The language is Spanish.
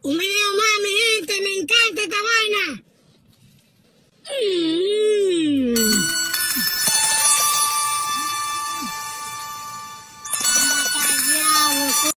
Un video más, mi gente, me encanta esta vaina.